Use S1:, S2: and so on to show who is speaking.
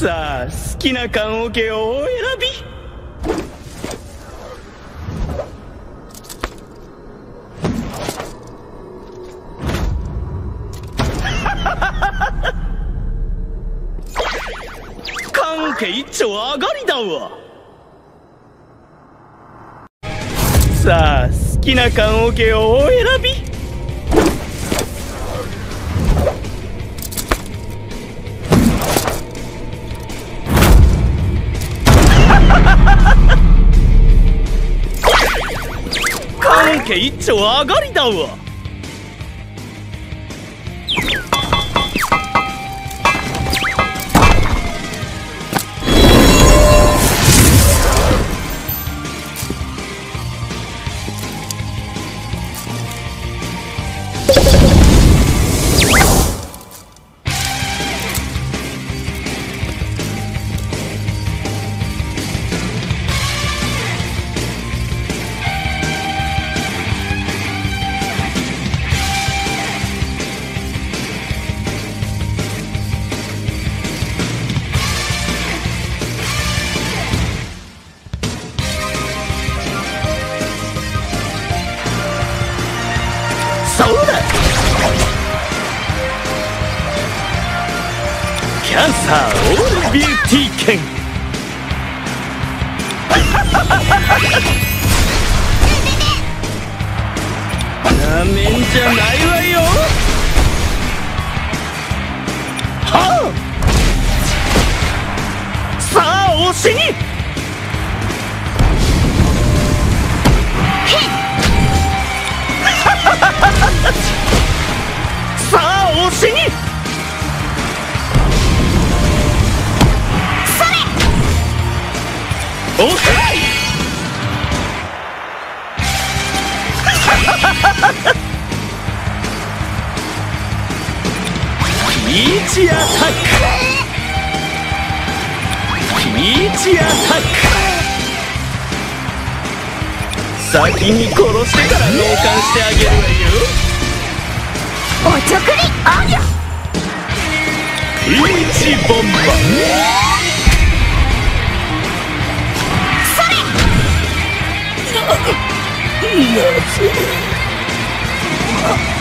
S1: さあ、好きな棺桶をお選び。棺桶一丁上がりだわ。さあ、好きな棺桶をお選び。棺桶一丁上がりだわ。キャンサーオールビューティー剣。なめんじゃないわよ。はあ、さあ押しに。さあ押しに。おっはーい。ピーチアタック。ピーチアタック。先に殺してから納棺してあげるわよ。
S2: おちょくりありゃ。
S1: ピーチボンバー。なぜ